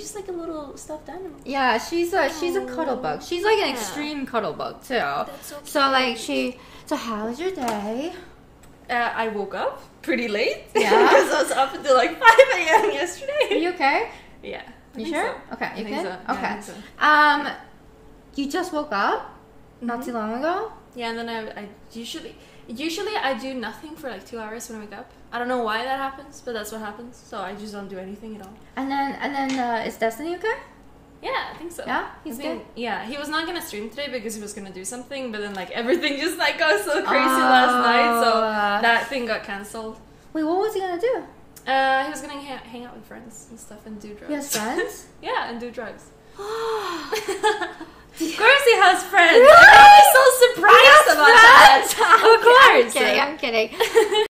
just like a little stuffed animal. Yeah, she's a cuddle bug. She's like an extreme cuddle bug too. That's so So how was your day? I woke up pretty late. Yeah. Because I was up until like 5 a.m. yesterday. Are you okay? Yeah. You sure? So. Okay, you I think good? so. Yeah, Okay. I think so. You just woke up not too long ago? Yeah, and then I usually I do nothing for like 2 hours when I wake up. I don't know why that happens, but that's what happens. So I just don't do anything at all. And then is Destiny okay? Yeah, I think so. Yeah, he's good. Yeah, he was not gonna stream today because he was gonna do something, but then like everything just like got so crazy last night, so that thing got cancelled. Wait, what was he gonna do? He was gonna hang out with friends and stuff and do drugs. He has friends? Yeah, and do drugs. Of course he has friends. I'm so surprised about that. Of course. I'm kidding.